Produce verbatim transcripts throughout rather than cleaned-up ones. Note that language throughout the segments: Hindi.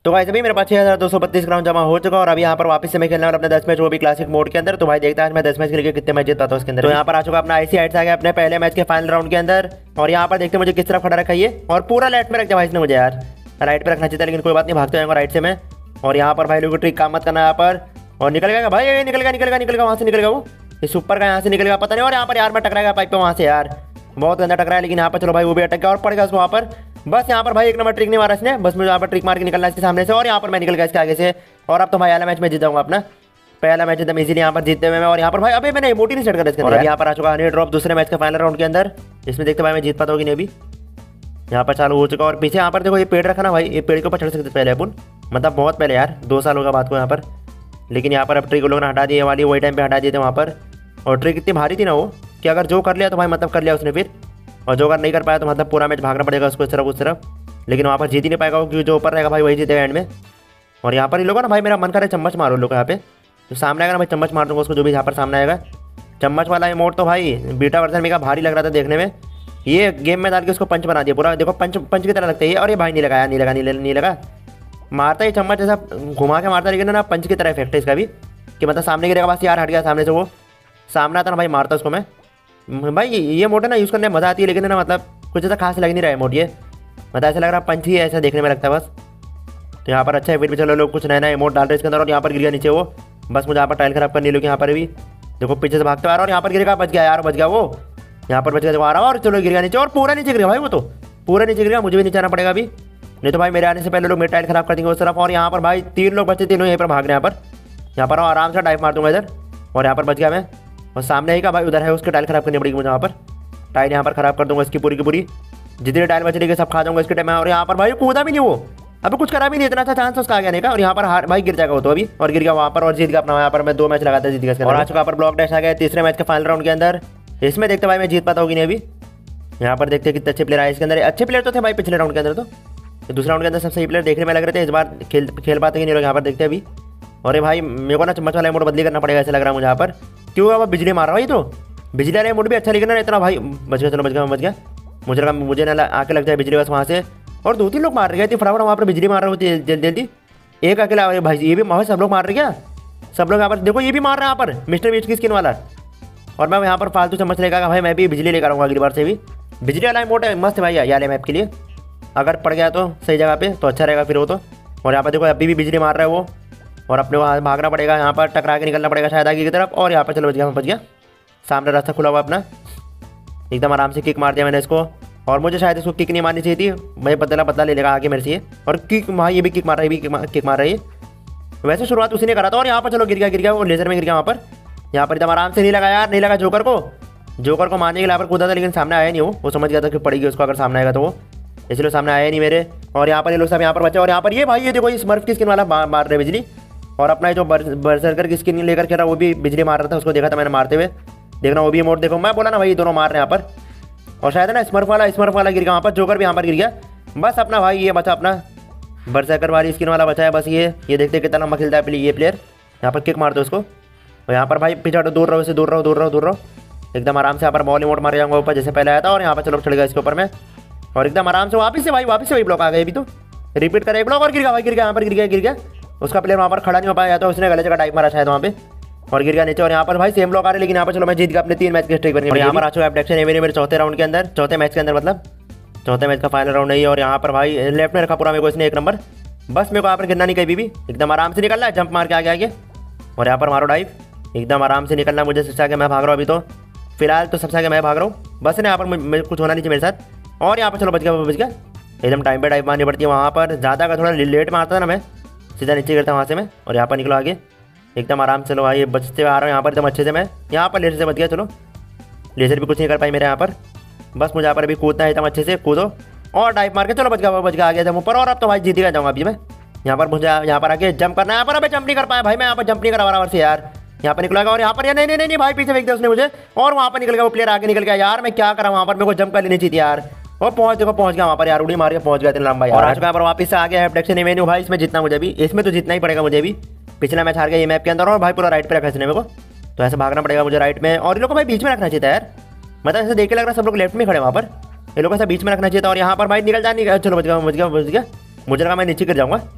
तो भाई अभी मेरे पास छह हज़ार दो सौ बत्तीस ग्राउंड जमा हो चुका और अभी यहाँ पर वापस से मैं खेलने वाला अपने दस मैच वो भी क्लासिक मोड के अंदर। तो भाई देखता है आज मैं दस मैच खेल के कितने मैच जीतता हूँ उसके अंदर। तो यहाँ पर आ चुका अपना आईसी हाइट्स आ गया अपने पहले मैच के फाइनल राउंड के अंदर। और यहाँ पर देखते मुझे किस तरफ खड़ा रखा है और पूरा लेफ्ट में रख दिया भाई इसने मुझे यार। राइट पे रखना चाहिए लेकिन कोई बात नहीं, भागते जाएंगे राइट से मैं। और यहाँ पर भाई लोगों को ट्रिक काम मत करना यहाँ पर। और निकल गया भाई, निकल गया निकल गया निकल गया वहाँ से निकल गया वो इस ऊपर का, यहाँ से निकल गया पता नहीं। और यहाँ पर यार मैं टकराएगा पाइप पे वहाँ से यार, बहुत गंदा टकराया। लेकिन यहाँ पर चलो भाई वो भी अटक गया और पड़ गया उसको वहाँ पर। बस यहाँ पर भाई एक नंबर ट्रिक नहीं मारा इसने, बस मुझे यहाँ पर ट्रिक मार के निकलना इसके सामने से। और यहाँ पर मैं निकल गया इसके आगे से। और अब तो भाई पहला मैच में जीत जाऊंगा अपना, पहला मैच एकदम इजीली यहाँ पर जीतते हुए मैं। और यहाँ पर भाई अभी मैंने मोटी नहीं सेट कर इसके अंदर। यहाँ पर आ चुका हनी ड्रॉप दूसरे मैच के फाइनल राउंड के अंदर। इसमें देखते भाई मैं जीत पाता हूँ कि नहीं। अभी यहाँ पर चालू हो चुका और पीछे यहाँ पर देखो ये पेड़ रखा ना भाई, ये पेड़ के ऊपर चढ़ सकते पहले अपन, मतलब बहुत पहले यार, दो साल होगा बात को यहाँ पर। लेकिन यहाँ पर अब ट्रिक लोगों ने हटा दिए वाली, वही टाइम पे हटा दिए थे वहाँ पर। और ट्रिक इतनी भारी थी ना वो कि अगर जो कर लिया तो भाई मतलब कर लिया उसने फिर, और जो अगर नहीं कर पाया तो मतलब पूरा मैच भागना पड़ेगा उसको इस तरफ उस तरफ। लेकिन वहाँ पर जीत ही नहीं पाएगा क्योंकि जो ऊपर रहेगा भाई वही जीतेगा एंड में। और यहाँ पर ये लोग ना भाई मेरा मन करे चम्मच मारो लोग यहाँ पे, तो सामने आएगा ना भाई चम्मच मार दूंगा उसको, जो भी यहाँ पर सामने आएगा। चम्मच वाला इमोट तो भाई बीटा वर्जन में का भारी लग रहा था देखने में, ये गेम में डाल के उसको पंच बना दिया पूरा। देखो पंच पंच की तरह लगता है ये। और ये भाई नहीं लगाया, नहीं लगा नहीं नहीं लगा, मारता ही चम्मच ऐसा घुमा के मारता, लेकिन ना पंच की तरह इफेक्ट है इसका भी कि मतलब सामने गिरेगा बस यार, हट गया सामने से वो, सामने आता ना भाई मारता उसको मैं। भाई ये मोड है ना यूज़ करने में मज़ा आती है, लेकिन ना मतलब कुछ ऐसा खास लग नहीं रहा है मोड ये, मतलब ऐसा लग रहा है पंच ही ऐसा देखने में लगता है बस। तो यहाँ पर अच्छा है, फिर भी चलो लोग कुछ नया नया इमोट डाल रहे हैं इसके अंदर। और यहाँ पर गिर गया नीचे वो, बस मुझे यहाँ पर टाइल खराब करनी लोग यहाँ पर भी देखो पीछे से भागते आ रहा। और यहाँ पर गिरेगा, बच गया यार, बच गया वो, यहाँ पर बच गया आ रहा और चलो गिर गया नीचे। और पूरा नीचे गिर गया भाई वो, तो पूरा नीचे गिर गया, मुझे भी नीचे आना पड़ेगा अभी, नहीं तो भाई मेरे आने से पहले लोग मेरे टाइल खराब कर देंगे उस तरफ। और यहाँ पर भाई तीन लोग बचे, तीनों यहीं पर भाग रहे हैं यहाँ पर। यहाँ पर आराम से डाइव मार दूंगा इधर, और यहाँ पर बच गया मैं। और सामने ही का भाई उधर है, उसके टाइल खराब करनी पड़ेगी मुझे यहाँ पर, टाइल यहाँ पर खराब कर दूंगा इसकी पूरी की पूरी, जितनी टाइल बच रही है सब खा दूंगा इसके टाइम में। और यहाँ पर भाई कूदा भी नहीं वो, अब कुछ करा भी नहीं, इतना अच्छा चांस उसका आ गया नहीं का। और यहाँ पर हार भाई गिर जाएगा वो तो अभी, और गिर गया वहाँ पर और जीत गया अपना। यहाँ पर मैं दो मैच लगाता जीत गया। और आज यहाँ पर ब्लॉक डैश आ गया तीसरे मैच के फाइनल राउंड के अंदर। इसमें देखते भाई मैं जीत पाता हूँ कि नहीं अभी। यहाँ पर देखते कितने अच्छे प्लेयर आए इसके अंदर, अच्छे प्लेयर तो थे भाई पिछले राउंड के अंदर, तो दूसरे राउंड के अंदर सबसे सही प्लेयर देखने में लग रहे थे। इस बार खेल खेल पाते कि नहीं लोग यहाँ पर देखते अभी। और भाई मेरे को ना चम्मच वाला मोड बदली करना पड़ेगा ऐसा लग रहा है मुझे यहाँ पर, क्यों अब बिजली मार रहा है तो बिजली वाला मोड भी अच्छा, लेकिन ना इतना भाई बच गया, चलो बच गया बच गया। मुझे लगा मुझे ना आके लग जाए बिजली बस वहाँ से। और दो तीन लोग मार रहे थे फटाफट वहाँ पर, बिजली मार रहे होती जल्दी जल्दी, एक अकेला भाई ये भी भाई सब लोग मार रहे क्या, सब लोग यहाँ पर देखो ये भी मार रहे हैं यहाँ पर मिस्टर बीच की स्किन वाला। और मैं यहाँ पर फालतू चम्मच लेकर भाई मैं भी बिजली लेकर आऊँगा अगली बार से भी। बिजली वाला मोड है मस्त भाई यार मैप के लिए, अगर पड़ गया तो सही जगह पे तो अच्छा रहेगा फिर वो तो। और यहाँ पर देखो अभी भी बिजली मार रहा है वो, और अपने वहाँ भागना पड़ेगा, यहाँ पर टकरा के निकलना पड़ेगा शायद आगे की तरफ। और यहाँ पर चलो बच गया बच गया, सामने रास्ता खुला हुआ अपना, एकदम आराम से किक मार दिया मैंने इसको। और मुझे शायद इसको किक नहीं मारनी चाहिए थी, मैं बदला बदला ले लेगा आगे मेरे से। और किक भाई ये भी किक मार रहा है, ये भी किक मार रही है, वैसे शुरुआत उसी ने करा था। और यहाँ पर चलो गिर गया गिर गया वो लेजर में गिर गया वहाँ पर। यहाँ पर एकदम आराम से नहीं लगा यार, नहीं लगा जोकर को, जोकर को मारने के लिए यहाँ पर कूदा था, लेकिन सामने आया नहीं वो वो समझ गया था कि पड़ेगी उसको अगर सामने आएगा तो वो, इसलिए सामने आया नहीं मेरे। और यहाँ पर ये लोग सब यहाँ पर बचे। और यहाँ पर ये भाई ये देखो ये स्मर्फ की स्किन वाला मार रहे बिजली, और अपना जो बरसरकर की स्किन लेकर खेल रहा वो भी बिजली मार रहा था, उसको देखा था मैंने मारते हुए, देखना वो भी मोड देखो। मैं बोला ना भाई दोनों मार रहे हैं यहाँ पर। और शायद ना स्मर्फ वाला स्मर्फ वाला गिर गया वहाँ पर, जोकर भी यहाँ पर गिर गया। बस अपना भाई ये बचा अपना बरसरकर वाली स्किन वाला बचा है बस ये ये देखते कितना लंबा खेलता है ये प्लेयर। यहाँ पर किक मार दो उसको, और यहाँ पर भाई पीछे हटो, दूर रहो इसे, दूर रहो दूर रहो दूर रहो एकदम आराम से। यहाँ पर बॉल इमोट मार जाऊंगा ऊपर जैसे पहले आया था। और यहाँ पर चलो चढ़ गया इसके ऊपर में, और एकदम आराम से वापस से भाई वापस से वही ब्लॉक आ गए अभी तो, रिपीट करे ब्लॉक और गिर गया भाई, गिर गया यहाँ पर गिर गया गिर गया उसका प्लेयर वहाँ पर खड़ा नहीं हो पाया, तो उसने गलत जगह टाइप मारा शायद वहाँ पे और गिर गया नीचे। और यहाँ पर भाई सेम ब्लॉक आ रहे, लेकिन यहाँ पर चलो मैं जीत गया अपने तीन मैच के स्ट्रीक पर। और यहाँ पर आ चुका एबडक्शन एवेरी मेरे चौथे राउंड के अंदर, चौथे मैच के अंदर, मतलब चौथे मैच का फाइनल राउंड नहीं है। और यहाँ पर भाई लेफ्ट में रखा पूरा मेरे को इसने एक नंबर, बस मेरे को यहाँ पर गिरना नहीं कहीं भी, एकदम आराम से निकलना है, जंप मार के आगे आगे। और यहाँ पर मारो डाइव, एकदम आराम से निकलना, मुझे सबसे आगे मैं भाग रहा हूँ अभी तो, फिलहाल तो सबसे आगे मैं भाग रहा हूँ बस ना, यहाँ पर मेरे कुछ होना नहीं चाहिए मेरे साथ। और यहाँ पर चलो बच गया बच गया, एकदम टाइम पे डाइव मारनी पड़ती है वहाँ पर, ज़्यादा का थोड़ा लेट मारता था ना मैं, सीधा नीचे गिरता वहाँ से मैं। और यहाँ पर निकलो आगे एकदम आराम से, चलो भाई बचते हुए आ रहा हूँ यहाँ पर एकदम अच्छे से मैं। यहाँ पर लेजर से बच गया, चलो लेजर भी कुछ नहीं कर पाई मेरे यहाँ पर, बस मुझे यहाँ पर अभी कूदना है एकदम अच्छे से, कूदो और डाइव मार के चलो बच गया बच गया आ गया एकदम ऊपर। और अब तो भाई जीत गया जाऊँगा अभी मैं। यहाँ पर मुझे यहाँ पर आके जंप करना है, यहाँ पर अभी जंप नहीं कर पाया भाई मैं, यहाँ पर जंप नहीं करा बराबर से यार। यहाँ पर निकला और यहाँ पर नहीं नहीं नहीं भाई पीछे फेंक दिया उसने मुझे, और वहाँ पर निकल गया वो प्लेयर आगे निकल गया यार। मैं क्या करा वहाँ पर, मेरे को जंप कर लेनी चाहिए यार। वो पहुंच देखो पहुंच गया वहाँ पर यार, उड़ी मार के पहुंच गया इतना लंबा यार। और आ चुका है पर वापस से आ गया है एबडक्शन एवेन्यू भाई, इसमें जितना मुझे भी, इसमें तो जितना ही पड़ेगा मुझे भी, पिछला मैच हार गया ये मैप के अंदर। और भाई पूरा राइट पे रखा इसने मेरे को, तो ऐसे भागना पड़ेगा मुझे राइट में। और इन लोग को भाई बीच में रखना चाहिए था यार, मतलब ऐसे देख के लग रहा है सब लोग लेफ्ट में खड़े वहाँ पर, इन लोग को ऐसा बीच में रखना चाहिए था। और यहाँ पर भाई निकल जा नहीं, चलो बच गया बच गया बच गया, मुझे लगा मैं नीचे गिर जाऊँगा,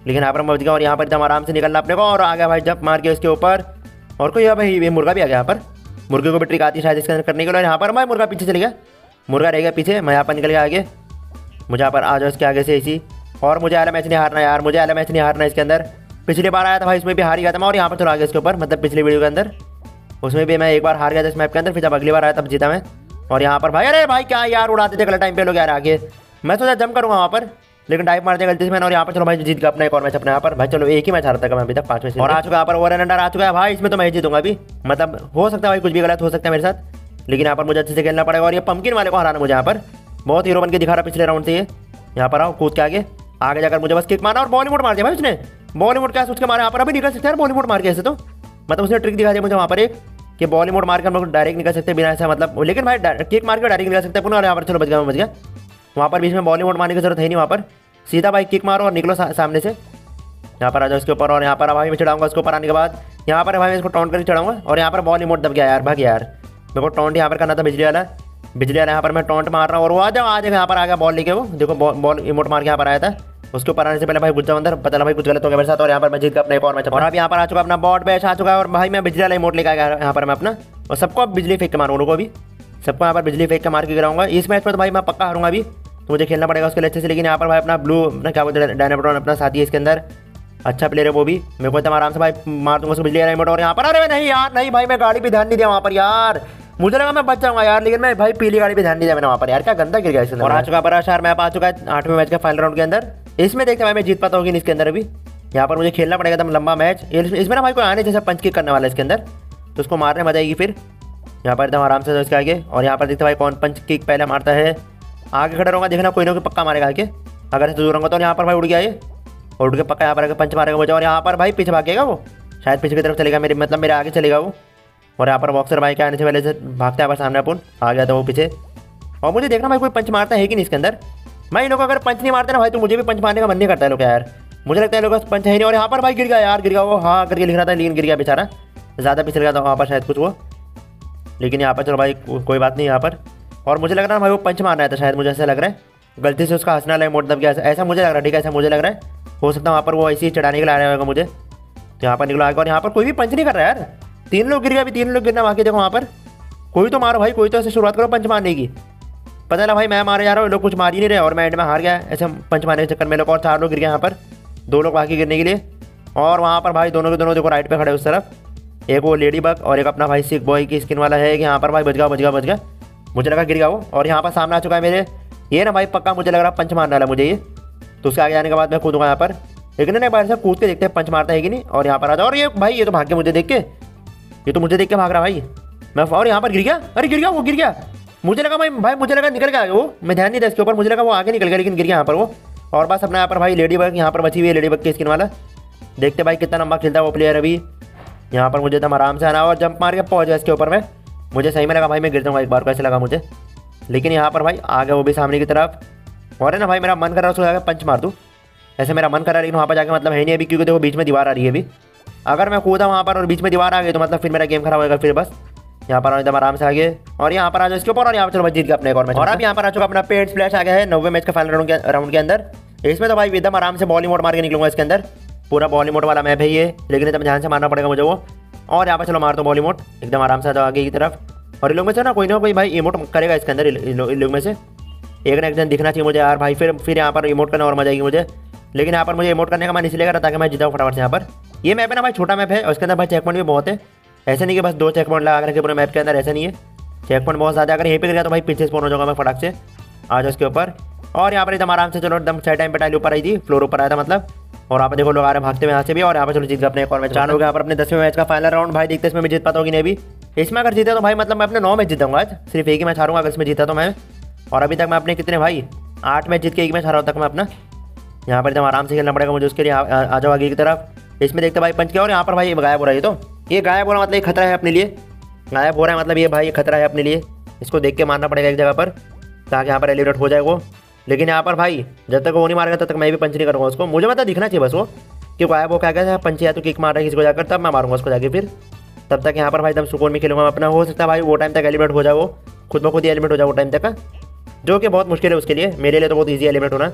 लेकिन यहाँ पर मैं बच गया और यहाँ पर एकदम आराम से निकलना अपने को और आ गया भाई जंप मार के उसके ऊपर। और कोई है भाई ये मुर्गा भी आ गया यहाँ पर, मुर्गे को भी ट्रिक आती है शायद इसके अंदर करने के लिए। यहाँ पर मैं मुर्गा पीछे चले गया, मुर्गा रह गया पीछे, मैं यहाँ पर निकल गया आगे। मुझे यहाँ पर आ जाओ इसके आगे से इसी। और मुझे आला मैच नहीं हारना यार, मुझे आला मैच नहीं हारना इसके अंदर। पिछली बार आया था भाई इसमें भी हार गया था मैं, और यहाँ पर चलो आगे इसके ऊपर, मतलब पिछली वीडियो के अंदर उसमें भी मैं एक बार हार गया था इस मैप के अंदर, फिर जब अगली बार आया तब जीता मैं। और यहाँ पर भाई अरे भाई क्या यार उड़ाते थे गलत टाइम पे लोग यार आगे। मैं सोचा जंप करूँगा वहाँ पर, लेकिन डाइव मार दिया गलती से मैंने। और यहाँ पर चलो भाई जीत गया अपना एक और मैच अपने यहाँ पर। भाई चलो एक ही मैच हारता है मैं अभी तक पाँच में से। और आ चुका यहाँ पर ओवर अंडर आ चुका है भाई, इसमें तो मैं जीतूंगा अभी। मतलब हो सकता है भाई कुछ भी गलत हो सकता है मेरे साथ, लेकिन यहाँ पर मुझे अच्छे से खेलना पड़ेगा। और ये पंपकिन वाले को हराना मुझे यहाँ पर, बहुत हीरो बन के दिखा रहा पिछले राउंड से ये। यहाँ पर आओ कूद के आगे आगे जाकर मुझे बस किक मारना और बॉलीवुड मार दिया भाई उसने। बॉलीवुड क्या सोच के मारा यहाँ पर, अभी निकल सकते हैं बॉलीवुड मार के ऐसे तो, मतलब उसने ट्रिक दिखा दिया मुझे वहाँ पर एक कि बॉलीवुड मार के हम लोग डायरेक्ट निकल सकते हैं बिना ऐसा मतलब, लेकिन भाई किक मार के डायरेक्ट निकल सकते हैं पुनः। यहाँ पर चलो बच गया मैं बच गया, वहाँ पर बीच में बॉलीवुड मारने की जरूरत है नहीं, वहाँ पर सीधा भाई किक मारो और निकलो सा, सामने से। यहाँ पर आ जाओ इसके ऊपर और यहाँ पर भाई मैं चढ़ाऊंगा उसके ऊपर आने के बाद। यहाँ पर भाई मैं इसको टॉन्ट करके चढ़ाऊंगा और यहाँ पर बॉलीवुड दब गया यार, भाग यार। मेरे को टॉन्ट यहाँ पर करना था बिजली वाला, बिजली वाला यहाँ पर मैं टॉन्ट मार रहा हूँ और वो आ जाओ आ जाएगा यहाँ पर आ गया बॉल लेके। वो देखो बॉल इमोट मार के यहाँ पर आया था, उसके ऊपर आने से पहले भाई घुस जाओ अंदर, पता लगा भाई कुछ गलत हो गया मेरे साथ। और यहाँ पर मैं जीत का अपना एक और मैच। और अब यहाँ पर आ चुका अपना बॉट बैच आ चुका है और भाई मैं बिजली वाला इमोट लेकर आ गया यहाँ पर मैं अपना, और सबको बिजली फेंक के मारूँ उनको भी, सबको यहाँ पर बिजली फेंक के मार के गिराऊंगा। इस मैच पर तो भाई मैं पक्का हारूंगा अभी, तो मुझे खेलना पड़ेगा उसके लिए अच्छे से। लेकिन यहाँ पर भाई अपना ब्लू अपना क्या बोलते हैं डायनामोटॉन अपना साथी है इसके अंदर, अच्छा प्लेयर है वो भी, मेरे को एकदम आराम से भाई मार दूंगा उसको बिजली वाला इमोट। और यहाँ पर अरे नहीं यार नहीं भाई मैं गाड़ी पे ध्यान नहीं दिया वहाँ पर यार, मुझे लगा मैं बच जाऊंगा यार, लेकिन मैं भाई पीली गाड़ी पे ध्यान नहीं दिया मैंने वहाँ पर यार, क्या गंदा गिर गया इसके अंदर। और आ चुका बड़ा शार मैप आ चुका है आठवें मैच के फाइनल राउंड के अंदर। इसमें देखते हैं मैं जीत पाता हूँ कि इसके अंदर अभी। यहाँ पर मुझे खेलना पड़ेगा एकदम लंबा मैच, इसमें ना भाई कोई आने जैसा पंच किक करने वाला है इसके अंदर, तो उसको मारने मजा आएगी फिर। यहाँ पर एकदम आराम से इसके आगे और यहाँ पर देखते भाई कौन पंच किक पहले मारता है। आगे खड़ा रहूँगा देखना कोई ना कोई पक्का मारेगा आगे, अगर ऐसे दूर रहूँगा तो। यहाँ पर भाई उड़ गया ये, और उड़ के पक्का यहाँ पर आगे पंच मारेगा मुझे। और यहाँ पर भाई पीछे भागेगा वो, शायद पीछे की तरफ चलेगा मेरे, मतलब मेरे आगे चलेगा वो। और यहाँ पर बॉक्सर भाई के आने से पहले से भागता है पर सामने अपन आ गया था वो पीछे। और मुझे देखना भाई कोई पंच मारता है कि नहीं इसके अंदर। मैं इन लोग अगर पंच नहीं मारते ना भाई तो मुझे भी पंच मारने का मन नहीं करता है लोग यार, मुझे लगता है लोग पंच है नहीं। और यहाँ पर भाई गिर गया यार, गिर गया वो, हाँ करके लिख रहा था लेकिन गिर गया बेचारा, ज़्यादा पिछल गया था वहाँ पर शायद कुछ वो। लेकिन यहाँ पर चलो भाई कोई बात नहीं यहाँ पर। और मुझे लग रहा है भाई वो पंच मार रहा था शायद, मुझे ऐसा लग रहा है गलती से उसका हंसना लगा मोड़ दब गया, ऐसा मुझे लग रहा है। ठीक है ऐसा मुझे लग रहा है, हो सकता है वहाँ पर वो ऐसे ही चढ़ाने के लिए आ रहा होगा मुझे। तो यहाँ पर निकला आगे और यहाँ पर कोई भी पंच नहीं कर रहा है यार, तीन लोग गिर गए अभी, तीन लोग गिरना बाकी। देखो वहाँ पर कोई तो मारो भाई, कोई तो ऐसे शुरुआत करो पंच मारने की। पता लगा भाई मैं मारे जा रहा हूँ, लोग कुछ मार ही नहीं रहे और मैं एंड में हार गया ऐसे पंच मारने के चक्कर में। लोग और चार लोग गिर गए यहाँ पर, दो लोग बाकी गिरने के लिए। और वहाँ पर भाई दोनों के दोनों देखो राइट पे खड़े उस तरफ, एक वो लेडी बग और एक अपना भाई सिख बॉय की स्किन वाला है कि यहाँ पर भाई बच गया बच गया बच गया, मुझे लगा गिर गया वो। और यहाँ पर सामने आ चुका है मेरे ये ना भाई पक्का मुझे लग रहा पंच मारने वाला मुझे ये, तो उसके आगे जाने के बाद मैं कूदूंगा यहाँ पर। लेकिन ना बाहर से कूद के देखते हैं पंच मारता है कि नहीं। और यहाँ पर आ जाओ और ये भाई ये तो भाग के मुझे देख के, ये तो मुझे देख के भाग रहा भाई मैं। और यहाँ पर गिर गया, अरे गिर गया वो गिर गया, मुझे लगा भाई भाई मुझे लगा निकल गया वो, मैं ध्यान नहीं था इसके ऊपर, मुझे लगा वो आगे निकल गया लेकिन गिर गया यहाँ पर वो। और बस अपना यहाँ पर भाई लेडी बग यहाँ पर बची हुई है, लेडी बग की स्किन वाला। देखते भाई कितना लंबा खेलता है वो प्लेयर अभी। यहाँ पर मुझे एकदम आराम से आना और जंप मार के पहुँच गया इसके ऊपर में। मुझे सही में लगा भाई मैं गिर जाऊँगा एक बार को, ऐसे लगा मुझे। लेकिन यहाँ पर भाई आ गया वो भी सामने की तरफ। और है ना भाई मेरा मन कर रहा है उसको जाकर पंच मार दूँ, ऐसे मेरा मन कर रहा है, लेकिन वहाँ पर जाकर मतलब है नहीं अभी, क्योंकि देखो बीच में दीवार आ रही है अभी। अगर मैं कूदा वहाँ पर और बीच में दीवार आ गई तो मतलब फिर मेरा गेम खराब होगा फिर बस। यहाँ पर एकदम आराम से आगे और यहाँ पर आ जाओ इसके ऊपर और यहाँ पर चलो जीत गया अपने एक और मैच। और अब यहाँ पर आ चुका अपना पेड स्प्लैश आ गया है नौवे मैच का फाइनल राउंड के राउंड के अंदर। इसमें तो भाई एकदम आराम से बॉलीवुड मार के निकलूंगा इसके अंदर, पूरा बॉलीवुड वाला मैप है ये, लेकिन एकदम ध्यान से मारना पड़ेगा मुझे वो। और यहाँ पर चलो मार दो बॉलीवुड एकदम आराम से आ जाओ आगे की तरफ। और इन लोग में से ना कोई ना कोई भाई इमोट करेगा इसके अंदर, इन लोग में से एक ना एक जन दिखना चाहिए मुझे यार भाई, फिर फिर यहाँ पर इमोट करना और मजा आएगी मुझे। लेकिन यहाँ पर मुझे इमोट करने का मन इसलिए कर रहा था कि मैं जीता हूँ फटाफट से। यहाँ पर ये मैप है ना भाई छोटा मैप है और इसके अंदर भाई चेक पॉइंट भी बहुत है, ऐसे नहीं कि बस दो चेक पॉइंट लगा रखे पूरे मैप के अंदर, ऐसा नहीं है, चेक पॉइंट बहुत ज़्यादा। अगर यहीं पे गिर गया तो भाई पीछे स्पॉन हो जाऊंगा मैं फटाक से, आ जाओ इसके ऊपर। और यहाँ पर एकदम आराम से चलो एकदम सही टाइम पे टाइल ऊपर आई थी, फ्लोर ऊपर आया था मतलब। और यहाँ पर देखो लोग आ रहे हैं भागते हुए यहाँ से भी। और यहाँ पर चलो जीत गया अपने एक और मैच। चार लोग यहाँ पर अपने दसवें मैच का फाइनल राउंड भाई देखते इसमें मैं जीत पाता हूँ कि नहीं भी। इसमें अगर जीता तो भाई मतलब मैं अपने नौ मैच जीताऊंगा आज, सिर्फ एक ही मैच हारूंगा अगर इसमें जीता तो मैं। और अभी तक मैं अपने कितने भाई आठ मैच जीत के एक मैच हारा तक मैं अपना। यहाँ पर एकदम आराम से खेलना पड़ेगा मुझे, उसके लिए आ जाओ आगे की तरफ। इसमें देखते भाई पंच किया और यहाँ पर भाई गायब हो रहा है, तो ये गायब हो रहा मतलब ये खतरा है अपने लिए, गायब हो रहा है मतलब ये भाई खतरा है अपने लिए। इसको देख के मारना पड़ेगा एक जगह पर ताकि यहाँ पर एलिमिनेट हो जाए वो। लेकिन यहाँ पर भाई जब तक वो नहीं मारेगा तब तक मैं भी पंच नहीं करूँगा उसको, मुझे मतलब दिखना चाहिए बस वो कि गायब वो क्या कहता पंच या तो किक मार रहा है किसी को जाकर, तब मैं मारूंगा उसको जाके। फिर तब तक यहाँ पर भाई एकदम सुकून में खेलूंगा अपना। हो सकता है भाई वो टाइम तक एलिमिनेट हो जाए, वो खुद ब खुद ही एलिमिनेट हो जाए वो टाइम तक का, जो कि बहुत मुश्किल है उसके लिए, मेरे लिए तो बहुत ईजी एलिमिनेट होना।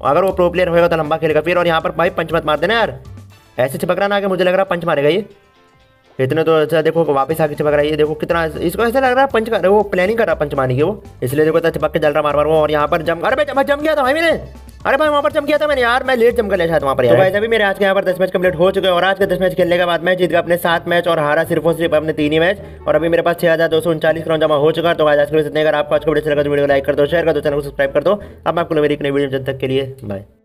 अगर वो प्रो प्लेयर होगा तो लंबा खेलेगा फिर। और यहाँ पर भाई पंच मत मार देना यार, ऐसे चिपक रहा ना आगे, मुझे लग रहा पंच मारेगा ये। इतने तो अच्छा देखो वापस आके चिपक रहा है ये, देखो कितना इसको ऐसा लग रहा है पंच कर वो प्लानिंग कर रहा पंच मारने की वो, इसलिए देखो चिपक के जल रहा मार मार वो। और यहाँ पर जम, अरे भाई जम गया था भाई मैंने, अरे भाई वहाँ पर जम किया था मैंने यार, मैं लेट जम कर लिया शायद वहाँ पर। तो भाई अभी मेरे आज के यहाँ पर दस मैच कंप्लीट हो चुके हैं और आज के दस मैच खेलने के बाद मैं जीत गया अपने सात मैच और हारा सिर्फ और सिर्फ अपने तीन ही मैच। और अभी मेरे पास छह हजार दो सौ उनचालीस क्राउन जमा हो चुका है। तो आज के लिए इतने, अगर आपको आज का वीडियो अच्छा लगा तो वीडियो को लाइक कर दो, शेयर कर दो, चैनल को सब्सक्राइब कर दो। अब मैं आपको मेरी एक नई वीडियो जब तक के लिए बाय।